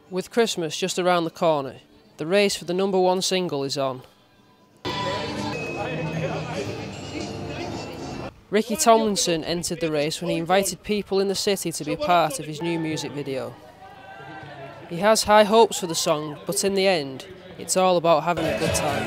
With Christmas just around the corner, the race for the #1 single is on. Ricky Tomlinson entered the race when he invited people in the city to be a part of his new music video. He has high hopes for the song, but in the end, it's all about having a good time.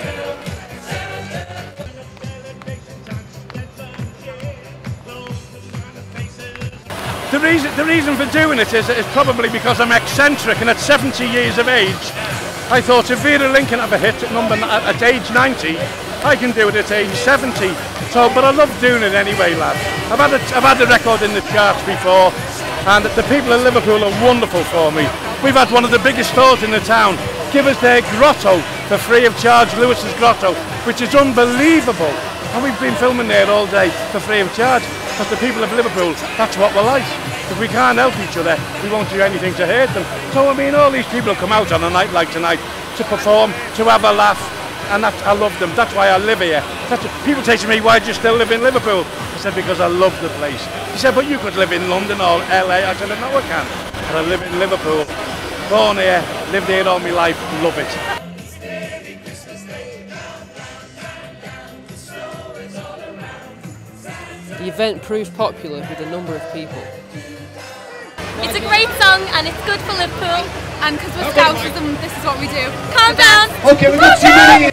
The reason for doing it is probably because I'm eccentric, and at 70 years of age, I thought if Vera Lynn can have a hit at age 90, I can do it at age 70. So, but I love doing it anyway, lad. I've had the record in the charts before, and the people of Liverpool are wonderful for me. We've had one of the biggest stores in the town give us their grotto for free of charge, Lewis's Grotto, which is unbelievable. And we've been filming there all day for free of charge. Because the people of Liverpool, that's what we're like. If we can't help each other, we won't do anything to hurt them. So I mean, all these people come out on a night like tonight to perform, to have a laugh, and I love them. That's why I live here. People say to me, why do you still live in Liverpool? I said, because I love the place. He said, but you could live in London or LA. I said, no, I can't. But I live in Liverpool. Born here, lived here all my life, love it. The event proved popular with a number of people. It's a great song and it's good for Liverpool, and because we're Scoutism, this is what we do. Calm down! Okay, we've got 2 minutes.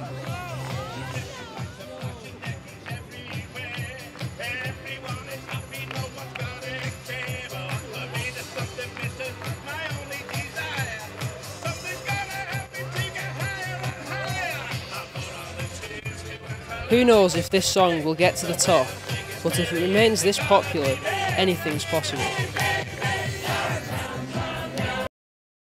Who knows if this song will get to the top, but if it remains this popular, anything's possible.